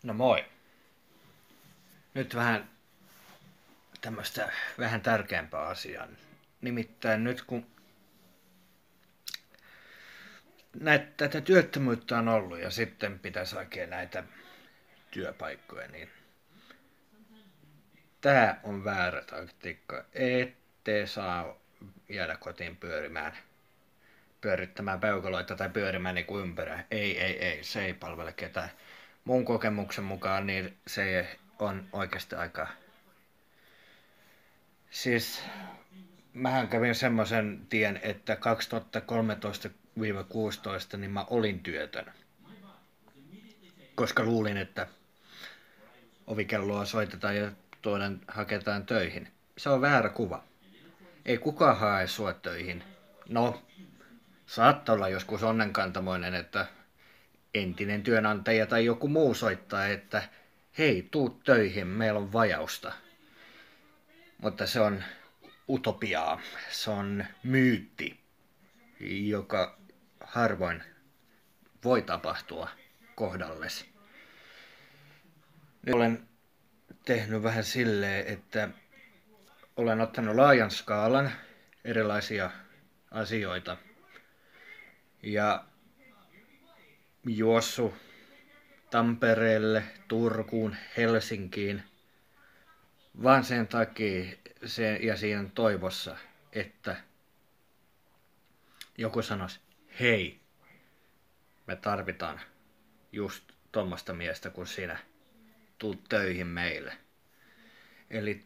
No moi. Nyt tämmöistä vähän tärkeämpää asiaa. Nimittäin nyt kun tätä työttömyyttä on ollut ja sitten pitäisi hakea näitä työpaikkoja, niin tää on väärä taktiikka. Ette saa jäädä kotiin pyörittämään peukaloita tai pyörimään niin kuin ympärä. Ei, se ei palvele ketään. Mun kokemuksen mukaan niin se on oikeasti aika. Siis mähän kävin semmoisen tien, että 2013-16 niin mä olin työtön. Koska luulin, että ovikelloa soitetaan ja haketaan töihin. Se on väärä kuva. Ei kukaan hae sua töihin. No, saattaa olla joskus onnenkantamoinen, että entinen työnantaja tai joku muu soittaa, että hei, tuu töihin, meillä on vajausta. Mutta se on utopiaa. Se on myytti, joka harvoin voi tapahtua kohdalles. Nyt olen tehnyt vähän silleen, että olen ottanut laajan skaalan erilaisia asioita ja juossut Tampereelle, Turkuun, Helsinkiin vaan sen takia ja siinä toivossa, että joku sanoisi, hei, me tarvitaan just tuommoista miestä kuin sinä, tuu töihin meille. Eli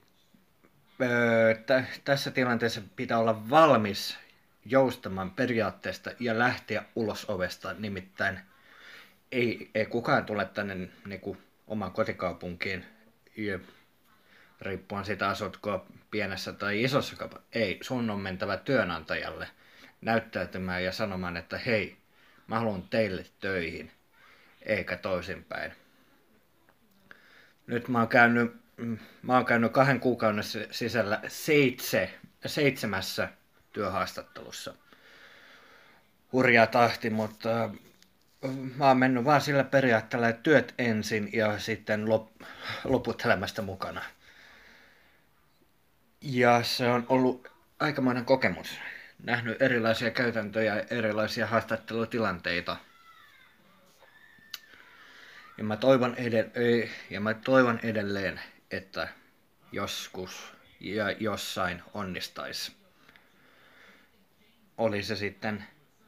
tässä tilanteessa pitää olla valmis joustamaan periaatteesta ja lähteä ulos ovesta, nimittäin ei kukaan tule tänne niin oman kotikaupunkiin riippuen siitä asutko pienessä tai isossa kaupungissa. Ei, sun on mentävä työnantajalle näyttäytymään ja sanomaan, että hei, mä haluan teille töihin, eikä toisinpäin. Nyt mä oon käynyt 2 kuukauden sisällä 7 työhaastattelussa. Hurja tahti, mutta mä oon mennyt vaan sillä periaatteella, että työt ensin ja sitten loput elämästä mukana. Ja se on ollut aikamoinen kokemus. Nähnyt erilaisia käytäntöjä, erilaisia haastattelutilanteita. Ja mä toivon edelleen, että joskus ja jossain onnistaisi. Oli se sitten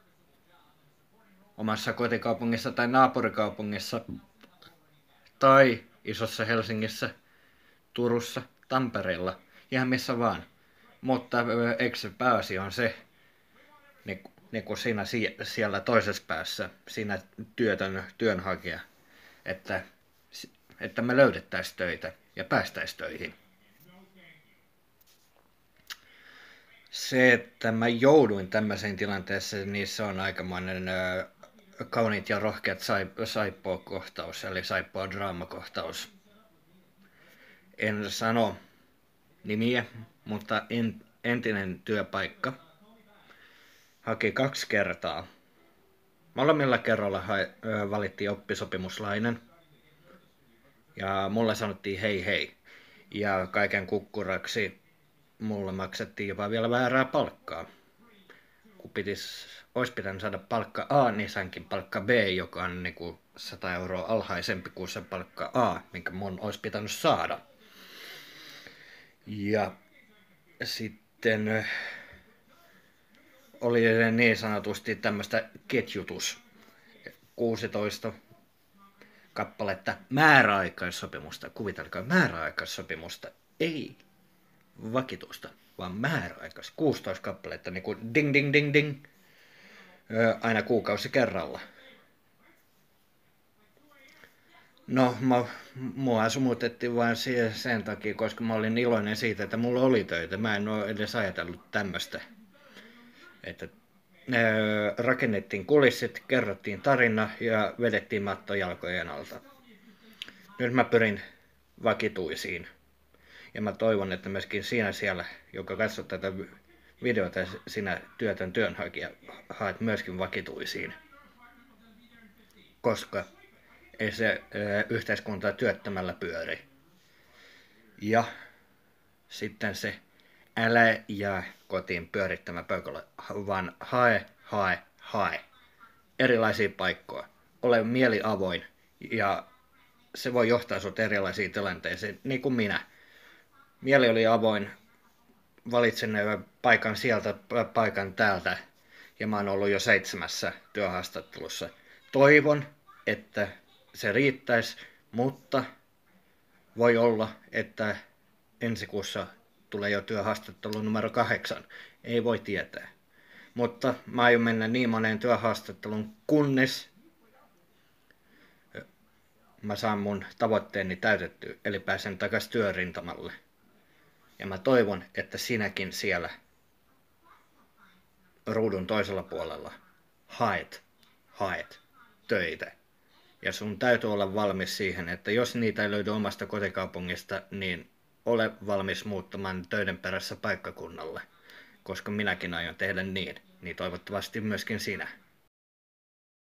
omassa kotikaupungissa tai naapurikaupungissa tai isossa Helsingissä, Turussa, Tampereella, ihan missä vaan. Mutta eikö se pääasia on se, niin kuin siinä siellä toisessa päässä, siinä työnhakija, että me löydettäisiin töitä ja päästäisiin töihin. Se, että mä jouduin tämmöiseen tilanteeseen, niin se on aikamoinen kauniit ja rohkeat saippua-kohtaus, eli saippua-draamakohtaus. En sano nimiä, mutta entinen työpaikka haki 2 kertaa. Molemmilla kerralla valittiin oppisopimuslainen ja mulle sanottiin hei. Ja kaiken kukkuraksi mulle maksettiin jopa vielä väärää palkkaa. Kun olisi pitänyt saada palkka A, niin sainkin palkka B, joka on niinku 100 euroa alhaisempi kuin se palkka A, minkä mun olisi pitänyt saada. Ja sitten oli niin sanotusti tämmöistä ketjutus. 16 kappaletta määräaikaissopimusta. Kuvitelkaa määräaikaissopimusta. Ei vakituista, vaan määräaikais. 16 kappaletta, niin kuin ding. Aina kuukausi kerralla. No, mua sumutettiin vain sen takia, koska mä olin iloinen siitä, että mulla oli töitä. Mä en ole edes ajatellut tämmöistä. Että rakennettiin kulissit, kerrottiin tarina ja vedettiin matto jalkojen alta. Nyt mä pyrin vakituisiin. Ja mä toivon, että myöskin siellä, joka katsoo tätä videota, sinä työtön työnhakija, haet myöskin vakituisiin. Koska ei se yhteiskunta työttömällä pyöri. Ja sitten se älä jää kotiin pyörittämään pöydällä, vaan hae. Erilaisia paikkoja. Ole mieli avoin ja se voi johtaa sut erilaisiin tilanteisiin, niin kuin minä. Mieli oli avoin, valitsin paikan sieltä, paikan täältä ja mä oon ollut jo 7 työhaastattelussa. Toivon, että se riittäisi, mutta voi olla, että ensi kuussa tulee jo työhaastattelu numero 8. Ei voi tietää. Mutta mä aion mennä niin moneen työhaastattelun, kunnes mä saan mun tavoitteeni täytettyä, eli pääsen takaisin työrintamalle. Ja mä toivon, että sinäkin siellä ruudun toisella puolella haet töitä. Ja sun täytyy olla valmis siihen, että jos niitä ei löydy omasta kotikaupungista, niin ole valmis muuttamaan töiden perässä paikkakunnalle. Koska minäkin aion tehdä niin toivottavasti myöskin sinä.